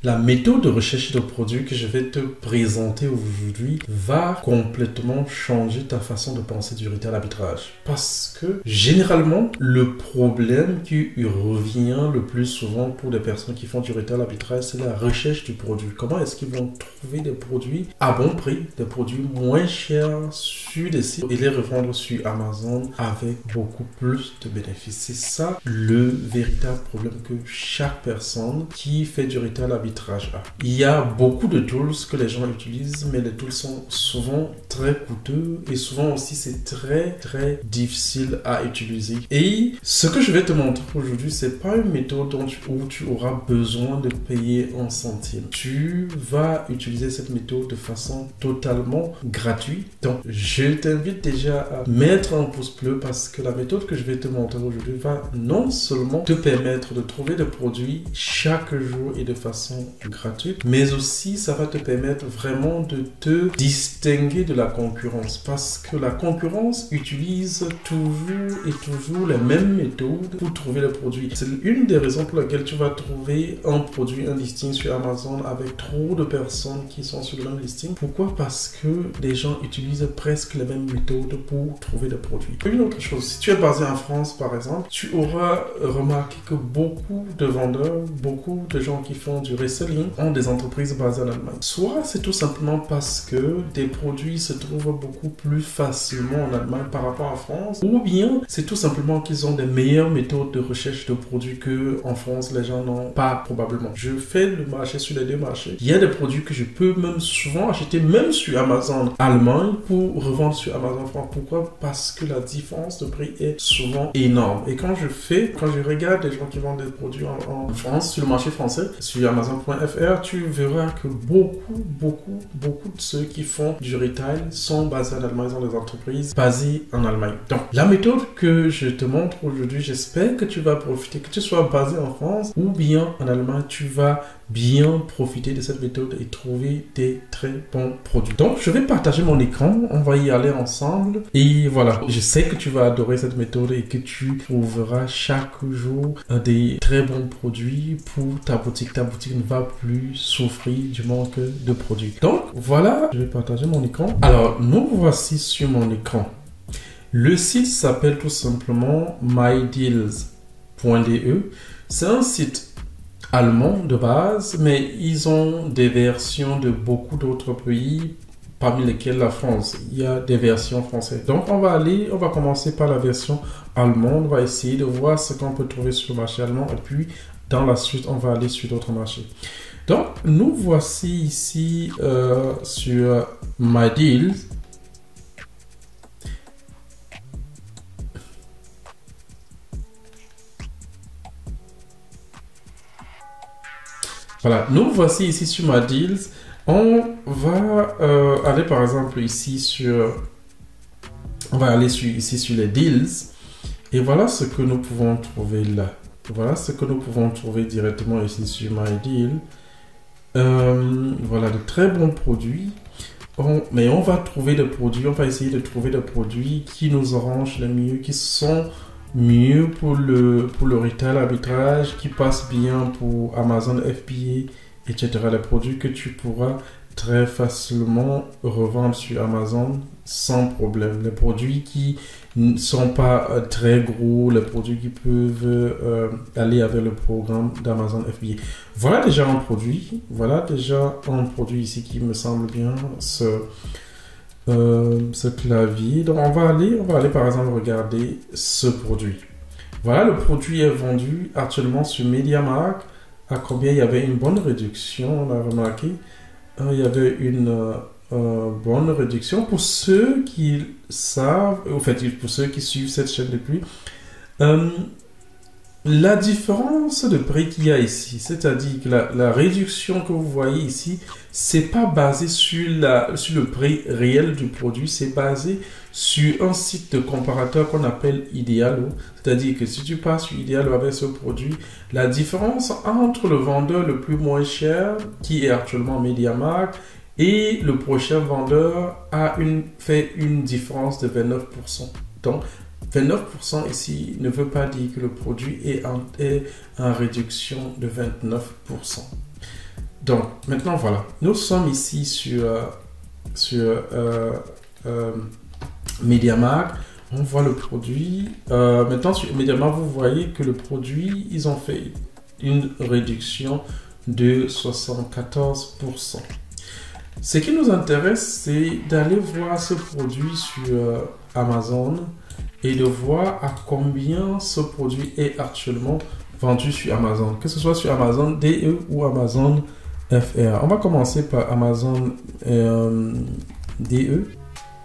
La méthode de recherche de produits que je vais te présenter aujourd'hui va complètement changer ta façon de penser du retail arbitrage. Parce que généralement, le problème qui revient le plus souvent pour les personnes qui font du retail arbitrage, c'est la recherche du produit. Comment est-ce qu'ils vont trouver des produits à bon prix, des produits moins chers sur des sites et les revendre sur Amazon avec beaucoup plus de bénéfices. C'est ça le véritable problème que chaque personne qui fait du retail arbitrage a. Il y a beaucoup de tools que les gens utilisent, mais les tools sont souvent très coûteux et souvent aussi c'est très difficile à utiliser. Et ce que je vais te montrer aujourd'hui, c'est pas une méthode où tu auras besoin de payer un centime. Tu vas utiliser cette méthode de façon totalement gratuite. Donc, je t'invite déjà à mettre un pouce bleu parce que la méthode que je vais te montrer aujourd'hui va non seulement te permettre de trouver des produits chaque jour et de façon gratuite, mais aussi ça va te permettre vraiment de te distinguer de la concurrence parce que la concurrence utilise toujours les mêmes méthodes pour trouver les produits. C'est une des raisons pour lesquelles tu vas trouver un produit, un listing sur Amazon avec trop de personnes qui sont sur le même listing. Pourquoi? Parce que les gens utilisent presque les mêmes méthodes pour trouver des produits. Une autre chose, si tu es basé en France par exemple, tu auras remarqué que beaucoup de vendeurs, beaucoup de gens qui font du reselling ont des entreprises basées en Allemagne. Soit c'est tout simplement parce que des produits se trouvent beaucoup plus facilement en Allemagne par rapport à France, ou bien c'est tout simplement qu'ils ont des meilleures méthodes de recherche de produits que en France les gens n'ont pas probablement. Je fais le marché sur les deux marchés. Il y a des produits que je peux même souvent acheter même sur Amazon Allemagne pour revendre sur Amazon France. Pourquoi? Parce que la différence de prix est souvent énorme. Et quand je regarde des gens qui vendent des produits en France sur le marché français, sur Amazon.fr, tu verras que beaucoup de ceux qui font du retail sont basés en Allemagne, ils ont des entreprises basées en Allemagne. Donc, la méthode que je te montre aujourd'hui, j'espère que tu vas profiter, que tu sois basé en France ou bien en Allemagne, tu vas bien profiter de cette méthode et trouver des très bons produits. Donc, je vais partager mon écran, on va y aller ensemble et voilà. Je sais que tu vas adorer cette méthode et que tu trouveras chaque jour des très bons produits pour ta boutique. Ta boutique ne va plus souffrir du manque de produits. Donc, voilà, je vais partager mon écran. Alors, nous voici sur mon écran. Le site s'appelle tout simplement mydeals.de. C'est un site allemand de base, mais ils ont des versions de beaucoup d'autres pays, parmi lesquels la France. Il y a des versions françaises. Donc, on va commencer par la version allemande. On va essayer de voir ce qu'on peut trouver sur le marché allemand et puis dans la suite, on va aller sur d'autres marchés. Donc, nous voici ici sur MyDeals. Voilà, nous voici ici sur MyDeals. On va aller par exemple ici sur... On va aller ici sur les deals. Et voilà ce que nous pouvons trouver là. Voilà ce que nous pouvons trouver directement ici sur MyDeal. Voilà de très bons produits. Mais on va trouver des produits, on va essayer de trouver des produits qui nous arrangent le mieux, qui sont mieux pour le retail arbitrage, qui passent bien pour Amazon FBA, etc. Les produits que tu pourras très facilement revendre sur Amazon sans problème. Les produits qui ne sont pas très gros, les produits qui peuvent aller avec le programme d'Amazon FBA. Voilà déjà un produit. Voilà déjà un produit ici qui me semble bien, ce clavier. Donc on va aller par exemple regarder ce produit. Voilà, le produit est vendu actuellement sur MediaMarkt. À combien? Il y avait une bonne réduction, on a remarqué. Il y avait une bonne réduction. Pour ceux qui savent, en fait, pour ceux qui suivent cette chaîne depuis, la différence de prix qu'il y a ici, c'est-à-dire que la réduction que vous voyez ici, c'est pas basé sur le prix réel du produit, c'est basé sur un site de comparateur qu'on appelle Idealo. C'est-à-dire que si tu passes sur Idealo avec ce produit, la différence entre le vendeur le plus moins cher, qui est actuellement MediaMarkt, et le prochain vendeur fait une différence de 29%. Donc, 29% ici ne veut pas dire que le produit est en réduction de 29%. Donc, maintenant, voilà. Nous sommes ici sur MediaMarkt. On voit le produit. Maintenant, sur MediaMarkt, vous voyez que le produit, ils ont fait une réduction de 74%. Ce qui nous intéresse, c'est d'aller voir ce produit sur Amazon et de voir à combien ce produit est actuellement vendu sur Amazon, que ce soit sur Amazon DE ou Amazon FR. On va commencer par Amazon DE.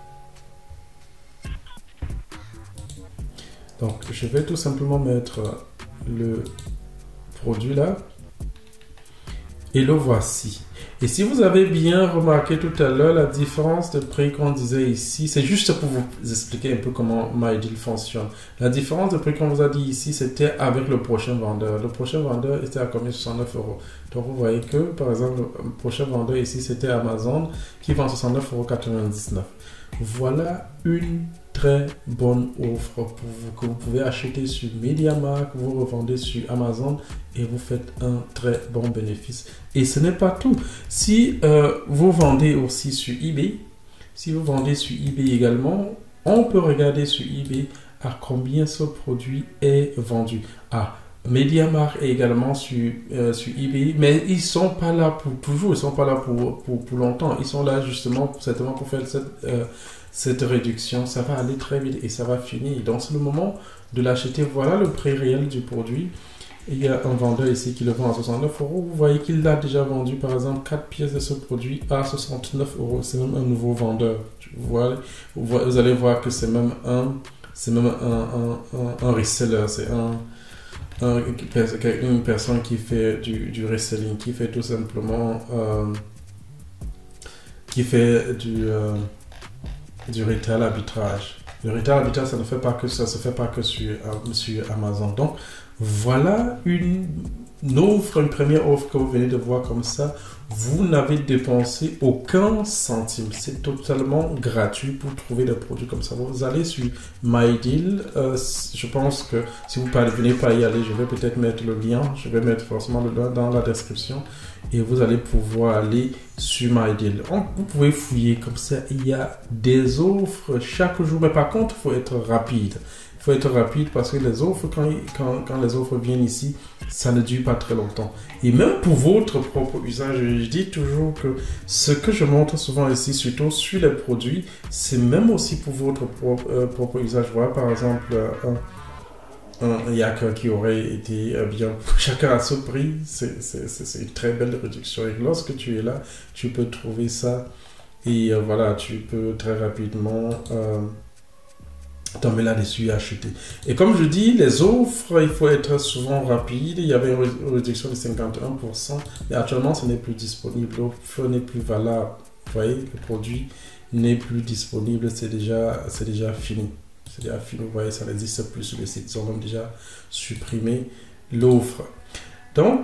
Donc, je vais tout simplement mettre le produit là. Et le voici. Et si vous avez bien remarqué tout à l'heure, la différence de prix qu'on disait ici, c'est juste pour vous expliquer un peu comment MyDeal fonctionne. La différence de prix qu'on vous a dit ici, c'était avec le prochain vendeur. Le prochain vendeur était à combien? 69 euros. Donc vous voyez que, par exemple, le prochain vendeur ici, c'était Amazon qui vend 69,99 €. Voilà une très bonne offre pour vous, que vous pouvez acheter sur MediaMarkt, vous revendez sur Amazon et vous faites un très bon bénéfice. Et ce n'est pas tout. Si vous vendez aussi sur eBay, si vous vendez sur eBay également, on peut regarder sur eBay à combien ce produit est vendu. Ah, MediaMarkt est également sur eBay, mais ils sont pas là pour toujours, ils sont pas là pour longtemps. Ils sont là justement certainement pour faire cette réduction. Ça va aller très vite et ça va finir. Donc c'est le moment de l'acheter. Voilà le prix réel du produit. Il y a un vendeur ici qui le vend à 69 €. Vous voyez qu'il a déjà vendu par exemple 4 pièces de ce produit à 69 €. C'est même un nouveau vendeur. Vous allez voir que c'est même un reseller. C'est une personne qui fait du reselling, qui fait tout simplement du retail arbitrage. Le retail arbitrage, ça ne fait pas que ça, se fait pas que sur Amazon. Donc voilà une offre, une première offre que vous venez de voir comme ça. Vous n'avez dépensé aucun centime. C'est totalement gratuit pour trouver des produits comme ça. Vous allez sur MyDeal. Je pense que si vous ne parvenez pas à y aller, je vais peut-être mettre le lien. Je vais mettre forcément le lien dans la description. Et vous allez pouvoir aller sur MyDeal. Vous pouvez fouiller comme ça. Il y a des offres chaque jour. Mais par contre, il faut être rapide. Il faut être rapide parce que les offres, quand les offres viennent ici, ça ne dure pas très longtemps. Et même pour votre propre usage, je dis toujours que ce que je montre souvent ici, surtout sur les produits, c'est même aussi pour votre propre usage. Voilà, par exemple, un yak qui aurait été bien chacun à ce prix. C'est une très belle réduction. Et lorsque tu es là, tu peux trouver ça. Et voilà, tu peux très rapidement tomber là-dessus et acheter. Et comme je dis, les offres, il faut être souvent rapide. Il y avait une réduction de 51%, mais actuellement, ce n'est plus disponible. L'offre n'est plus valable. Vous voyez, le produit n'est plus disponible. C'est déjà fini. C'est déjà fini. Vous voyez, ça n'existe plus sur le site. Ils ont même déjà supprimé l'offre. Donc,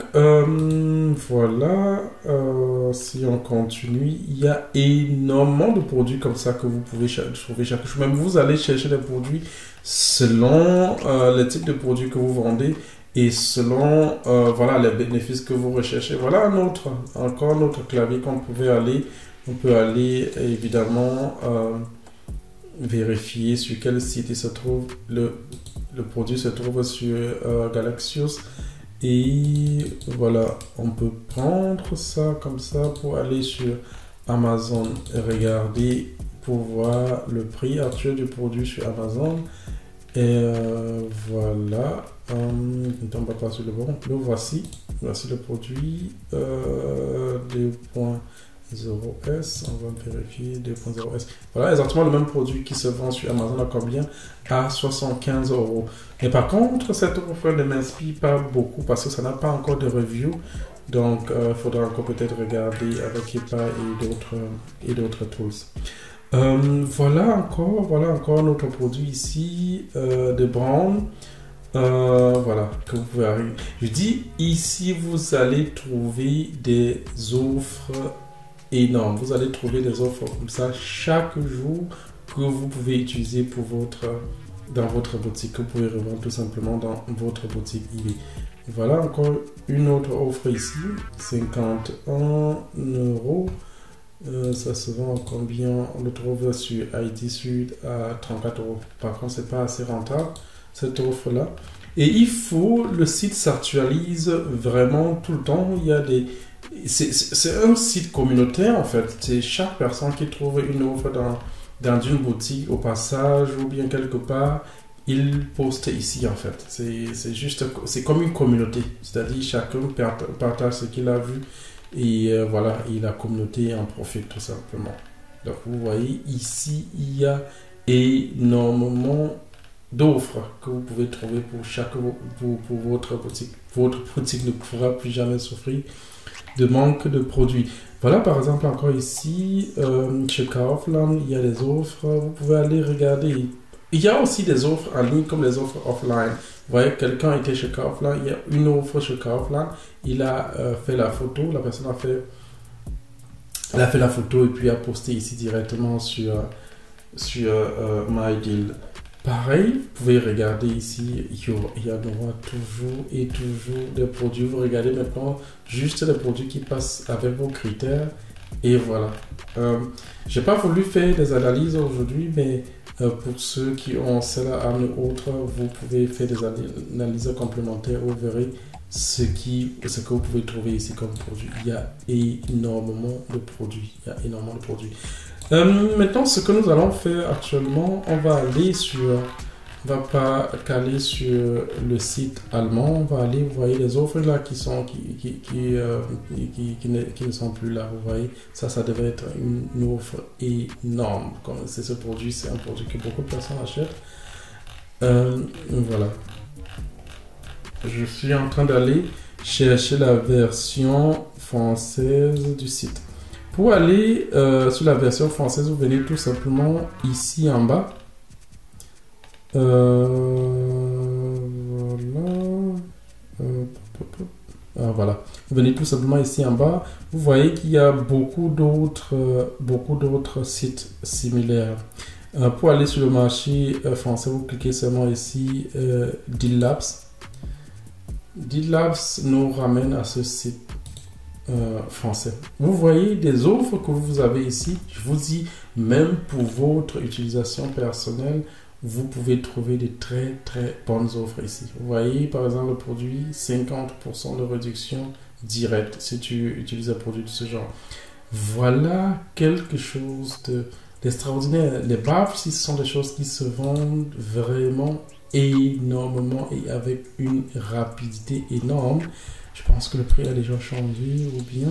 voilà, si on continue, il y a énormément de produits comme ça que vous pouvez trouver chaque jour. Même vous allez chercher des produits selon le type de produits que vous vendez et selon voilà, les bénéfices que vous recherchez. Voilà encore un autre clavier qu'on pouvait aller. On peut aller évidemment vérifier sur quel site il se trouve. Le produit se trouve sur Galaxius. Et voilà, on peut prendre ça comme ça pour aller sur Amazon et regarder pour voir le prix actuel du produit sur Amazon. Et voilà, ne tombe pas sur le bon. Le voici le produit 2.0S. On va vérifier 2.0S. Voilà exactement le même produit qui se vend sur Amazon à combien? À 75 €. Mais par contre, cette offre ne m'inspire pas beaucoup parce que ça n'a pas encore de review. Donc, il faudra encore peut-être regarder avec EPA et d'autres tools. Voilà encore notre produit ici de Brown. Voilà, que vous pouvez arriver. Je dis ici, vous allez trouver des offres énormes. Vous allez trouver des offres comme ça chaque jour que vous pouvez utiliser pour dans votre boutique, que vous pouvez revendre tout simplement dans votre boutique eBay. Voilà encore une autre offre ici, 51 euros. Ça se vend combien? On le trouve sur ID Sud à 34 euros. Par contre, c'est pas assez rentable cette offre-là. Et le site s'actualise vraiment tout le temps. Il y a des, c'est un site communautaire en fait. C'est chaque personne qui trouve une offre dans une boutique au passage ou bien quelque part, il poste ici en fait. C'est comme une communauté. C'est-à-dire chacun partage ce qu'il a vu. Et voilà, et la communauté en profite tout simplement. Donc vous voyez, ici, il y a énormément d'offres que vous pouvez trouver pour votre boutique. Votre boutique ne pourra plus jamais souffrir de manque de produits. Voilà, par exemple, encore ici, chez Kaufland, il y a des offres. Vous pouvez aller regarder. Il y a aussi des offres en ligne comme les offres offline. Vous voyez, quelqu'un était chez Kaufland, il y a une offre chez Kaufland, il a fait la photo, la personne a fait la photo et puis a posté ici directement sur MyDeal. Pareil, vous pouvez regarder ici, il y aura toujours et toujours des produits. Vous regardez maintenant juste les produits qui passent avec vos critères et voilà. J'ai pas voulu faire des analyses aujourd'hui, mais pour ceux qui ont cela à une autre, vous pouvez faire des analyses complémentaires. Vous verrez ce que vous pouvez trouver ici comme produit. Il y a énormément de produits. Maintenant, ce que nous allons faire actuellement, on va pas caler sur le site allemand. On va aller, vous voyez les offres là qui ne sont plus là. Vous voyez, ça devrait être une offre énorme. C'est un produit que beaucoup de personnes achètent. Voilà. Je suis en train d'aller chercher la version française du site. Pour aller sur la version française, vous venez tout simplement ici en bas. Voilà. Vous venez tout simplement ici en bas. Vous voyez qu'il y a beaucoup d'autres sites similaires. Pour aller sur le marché français, vous cliquez seulement ici Deal Labs. Deal Labs nous ramène à ce site français. Vous voyez des offres que vous avez ici. Je vous dis, même pour votre utilisation personnelle, vous pouvez trouver des très très bonnes offres ici. Vous voyez par exemple le produit 50% de réduction directe si tu utilises un produit de ce genre. Voilà quelque chose d'extraordinaire. Les baffes, ce sont des choses qui se vendent vraiment énormément et avec une rapidité énorme. Je pense que le prix a déjà changé ou bien...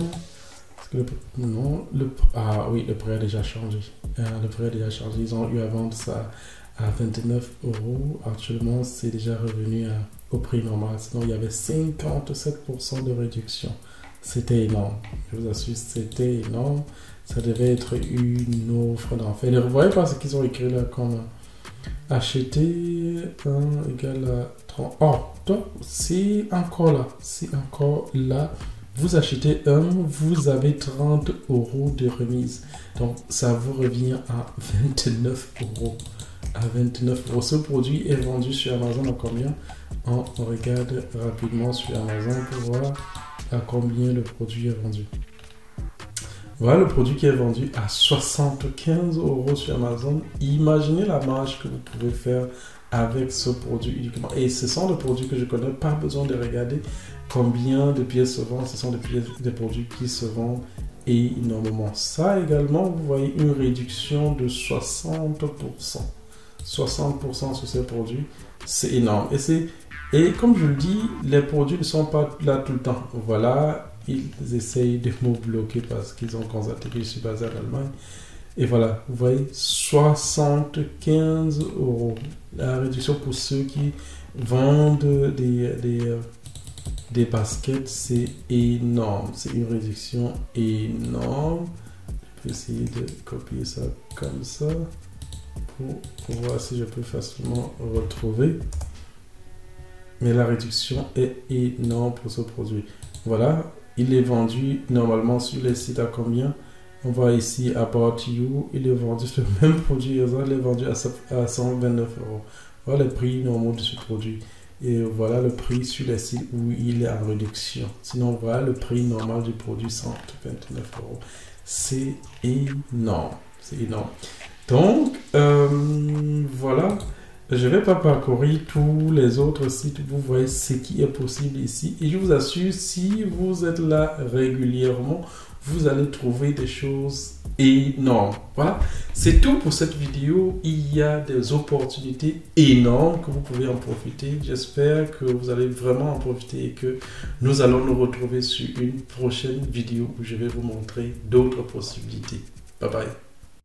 Ah oui, le prix a déjà changé. Le prix a déjà changé. Ils ont eu à vendre ça à 29 euros. Actuellement, c'est déjà revenu au prix normal. Sinon, il y avait 57% de réduction. C'était énorme. Je vous assure, c'était énorme. Ça devait être une offre d'enfer. Ne voyez pas ce qu'ils ont écrit là comme acheter 1 égale à 30. Oh, donc c'est encore là. C'est encore là. Vous achetez un, vous avez 30 euros de remise. Donc, ça vous revient à 29 euros. À 29 euros. Ce produit est vendu sur Amazon à combien? On regarde rapidement sur Amazon pour voir à combien le produit est vendu. Voilà le produit qui est vendu à 75 euros sur Amazon. Imaginez la marge que vous pouvez faire avec ce produit uniquement. Et ce sont des produits que je connais, pas besoin de regarder combien de pièces se vendent. Ce sont des produits qui se vendent énormément. Ça également, vous voyez une réduction de 60%. 60% sur ces produits, c'est énorme. Et comme je le dis, les produits ne sont pas là tout le temps. Voilà, ils essayent de me bloquer parce qu'ils ont constaté que je suis basé en Allemagne. Et voilà, vous voyez, 75 euros. La réduction pour ceux qui vendent des baskets, c'est énorme. C'est une réduction énorme. Je peux essayer de copier ça comme ça pour voir si je peux facilement retrouver. Mais la réduction est énorme pour ce produit. Voilà, il est vendu normalement sur les sites à combien? On voit ici About You, il est vendu sur le même produit, il est vendu à 129 euros. Voilà les prix normaux de ce produit. Et voilà le prix sur les sites où il est en réduction. Sinon, voilà le prix normal du produit, 129 euros. C'est énorme. C'est énorme. Donc, voilà. Je ne vais pas parcourir tous les autres sites. Vous voyez ce qui est possible ici. Et je vous assure, si vous êtes là régulièrement, vous allez trouver des choses énormes. Voilà, c'est tout pour cette vidéo. Il y a des opportunités énormes que vous pouvez en profiter. J'espère que vous allez vraiment en profiter et que nous allons nous retrouver sur une prochaine vidéo où je vais vous montrer d'autres possibilités. Bye bye.